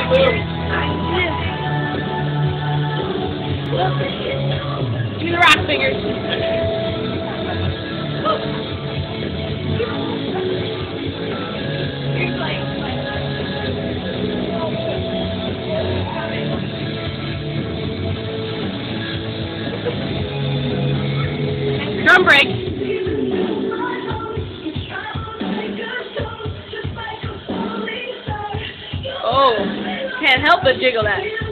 Give me the rock fingers. Drum break. Oh, can't help but jiggle that.